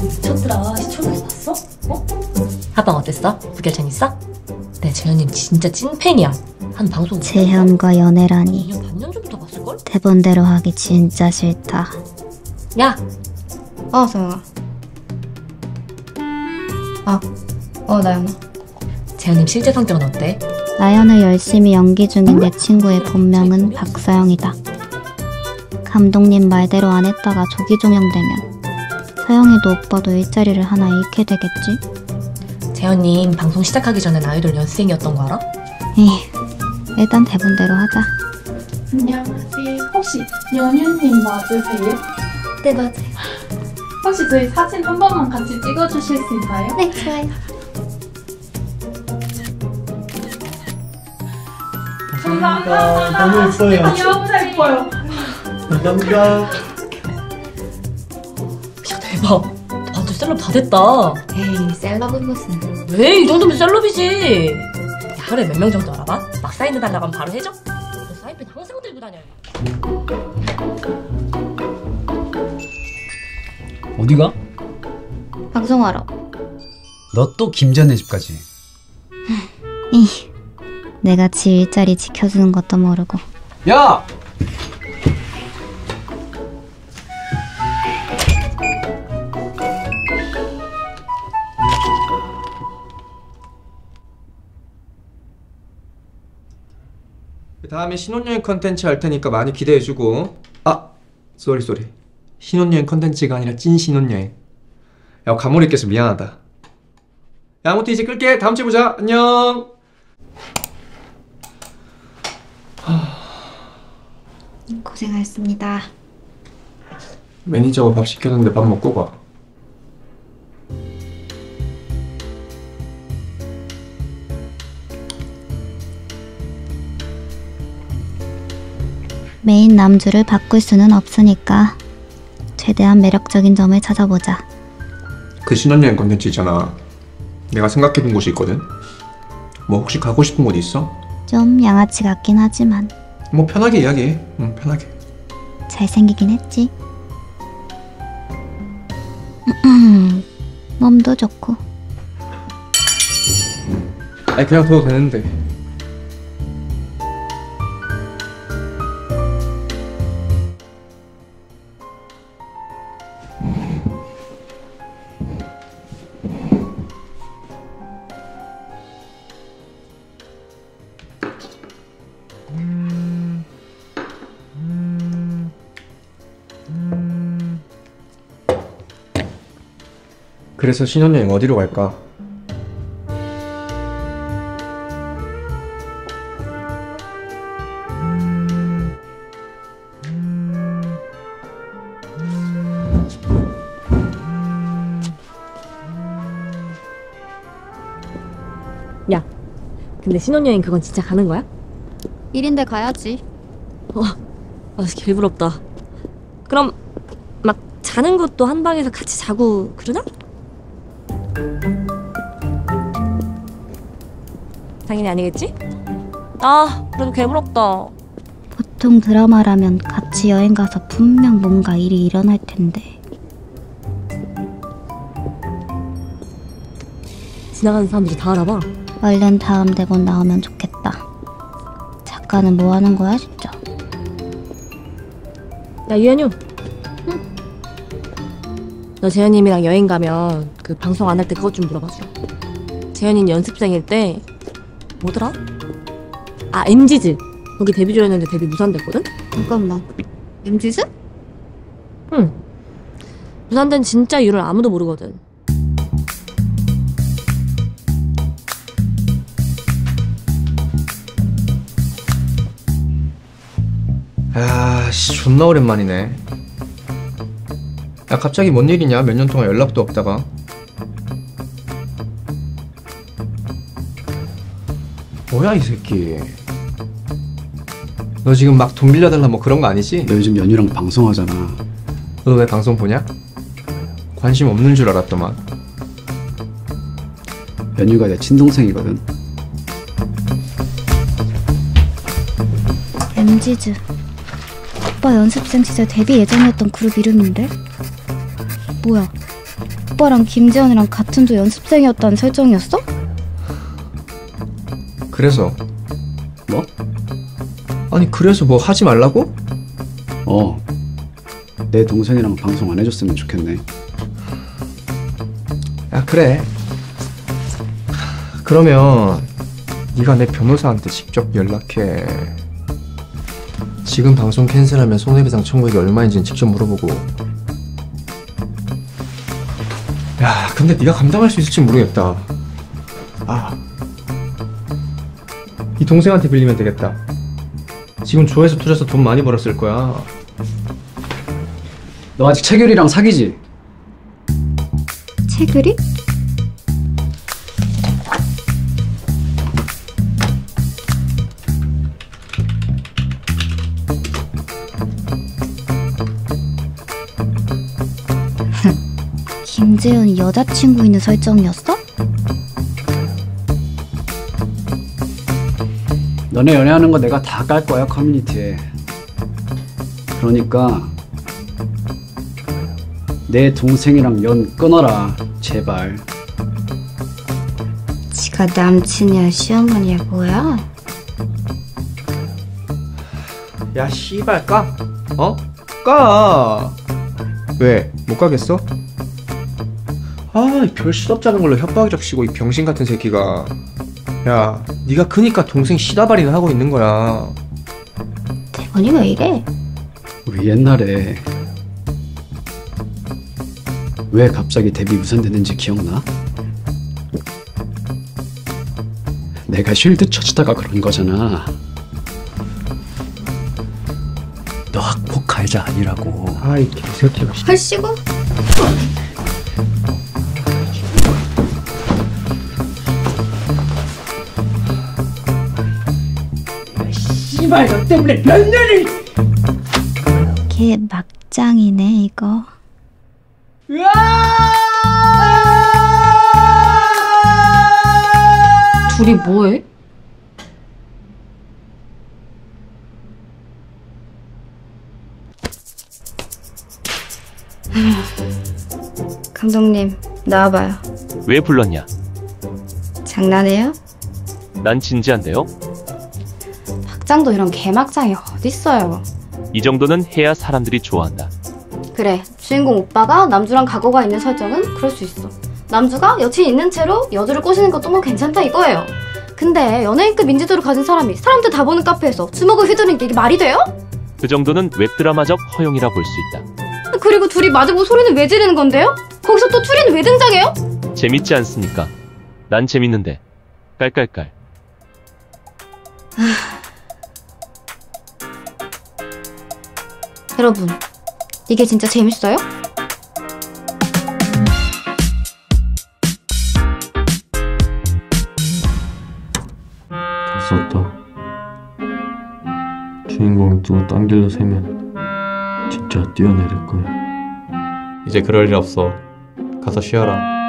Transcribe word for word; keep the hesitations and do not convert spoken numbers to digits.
미쳤더라. 시청에서 봤어? 어? 합방 어땠어? 부결 재밌어? 내 재현님 진짜 찐팬이야. 한 방송 재현과 연애라니. 이 년 반년 전부터 봤을걸? 대본대로 하기 진짜 싫다. 야! 어, 서영아. 아, 어, 나연아. 재현님 실제 성격은 어때? 나연을 열심히 연기 중인 내 친구의 본명은 박서영이다. 감독님 말대로 안 했다가 조기종영되면 서영이도 오빠도 일자리를 하나 잃게 되겠지? 재현님 방송 시작하기 전엔 아이돌 연습생이었던 거 알아? 에이, 일단 대본대로 하자. 안녕하세요. 혹시 연유님 맞으세요? 네, 맞아요. 혹시 저희 사진 한 번만 같이 찍어주실 수 있나요? 네, 좋아요. 감사합니다. 너무 예뻐요. 너무 예뻐요. 감사합니다. 야 대박. 완전 셀럽 다 됐다. 에이, 셀럽은 무슨. 왜? 이 정도면 셀럽이지. 하루에 몇 명 정도 알아봐? 막 사인해달라고 하면 바로 해줘? 그 사인펜 항상 들고 다녀요. 어디가? 방송하러. 너 또 김전의 집까지. 이, 내가 지 일자리 지켜주는 것도 모르고. 야! 다음에 신혼여행 컨텐츠 할 테니까 많이 기대해주고. 아! 쏘리 쏘리. 신혼여행 컨텐츠가 아니라 찐 신혼여행. 야, 가모리 껴서 미안하다. 야, 아무튼 이제 끌게. 다음 주에 보자. 안녕. 고생하셨습니다. 매니저가 밥 시켰는데 밥 먹고 가. 메인 남주를 바꿀 수는 없으니까 최대한 매력적인 점을 찾아보자. 그 신혼여행 컨텐츠 있잖아. 내가 생각해둔 곳이 있거든. 뭐 혹시 가고 싶은 곳 있어? 좀 양아치 같긴 하지만 뭐 편하게 이야기해. 응, 편하게. 잘생기긴 했지. 몸도 좋고. 아니 그냥 둬도 되는데. 그래서 신혼여행 어디로 갈까? 야, 근데 신혼여행 그건 진짜 가는 거야? 일인데 가야지. 어, 아, 개부럽다. 그럼 막 자는 것도 한 방에서 같이 자고 그러나? 당연히 아니겠지? 아, 그래도 개부럽다. 보통 드라마라면 같이 여행 가서 분명 뭔가 일이 일어날 텐데. 지나가는 사람들이 다 알아봐. 얼른 다음 대본 나오면 좋겠다. 작가는 뭐 하는 거야 진짜? 야, 유현유. 응? 너 재현님이랑 여행 가면 그 방송 안 할 때 그것 좀 물어봐줘. 재현이 연습생일 때 뭐더라? 아, 엠지즈. 거기 데뷔조였는데 데뷔 무산됐거든? 잠깐만. 엠지즈? 응. 무산된 진짜 이유를 아무도 모르거든. 야, 씨, 존나 오랜만이네. 야, 갑자기 뭔 일이냐? 몇 년 동안 연락도 없다가. 뭐야 이 새끼. 너 지금 막 돈 빌려달라 뭐 그런 거 아니지? 너 요즘 연유랑 방송하잖아. 너 왜 방송 보냐? 관심 없는 줄 알았더만. 연유가 내 친동생이거든. 엠지즈. 오빠 연습생 시절 데뷔 예정이었던 그룹 이름인데? 뭐야? 오빠랑 김재현이랑 같은 조 연습생이었다는 설정이었어? 그래서 뭐? 아니 그래서 뭐 하지 말라고? 어. 내 동생이랑 방송 안 해줬으면 좋겠네. 야 그래. 그러면 네가 내 변호사한테 직접 연락해. 지금 방송 캔슬하면 손해배상 청구액이 얼마인지는 직접 물어보고. 야 근데 네가 감당할 수 있을지 모르겠다. 아, 이 동생한테 빌리면 되겠다. 지금 조회수 투자해서 돈 많이 벌었을 거야. 너 아직 채결이랑 사귀지? 채글이? 김재현이 여자친구 있는 설정이었어? 너네 연애하는 거 내가 다 깔 거야, 커뮤니티에. 그러니까 내 동생이랑 연 끊어라, 제발. 지가 남친이야 시어머니야 뭐야? 야 씨발 까? 어? 까! 왜? 못 가겠어? 아, 별 시덥지 않은 걸로 협박이 적시고 이 병신 같은 새끼가. 야, 네가 크니까 동생 시다발이나 하고 있는 거야. 대본이 왜 이래? 우리 옛날에 왜 갑자기 데뷔 무산됐는지 기억나? 내가 쉴드 쳐주다가 그런 거잖아. 너 학폭 가해자 아니라고. 아이 개새끼가. 헐씨고? 씨발 너 때문에 몇 년을. 걔 막장이네 이거. 둘이 뭐해? 감독님 나와봐요. 왜 불렀냐? 장난해요? 난 진지한데요? 막장도 이런 개막장이 어딨어요. 이 정도는 해야 사람들이 좋아한다. 그래, 주인공 오빠가 남주랑 각오가 있는 설정은 그럴 수 있어. 남주가 여친 있는 채로 여주를 꼬시는 것도 뭐 괜찮다 이거예요. 근데 연예인급 인지도를 가진 사람이 사람들 다 보는 카페에서 주먹을 휘두르는 게 이게 말이 돼요? 그 정도는 웹드라마적 허용이라 볼 수 있다. 그리고 둘이 마주보고 소리는 왜 지르는 건데요? 거기서 또 투리는 왜 등장해요? 재밌지 않습니까? 난 재밌는데. 깔깔깔. 여러분, 이게 진짜 재밌어요? 다 썼다. 주인공이 누가 딴 길로 새면 진짜 뛰어내릴 거야. 이제 그럴 일 없어. 가서 쉬어라.